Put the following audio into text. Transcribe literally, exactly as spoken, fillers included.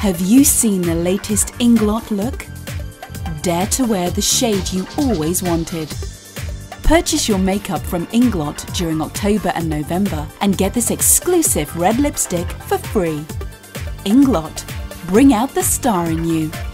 Have you seen the latest Inglot look? Dare to wear the shade you always wanted. Purchase your makeup from Inglot during October and November and get this exclusive red lipstick for free. Inglot, bring out the star in you.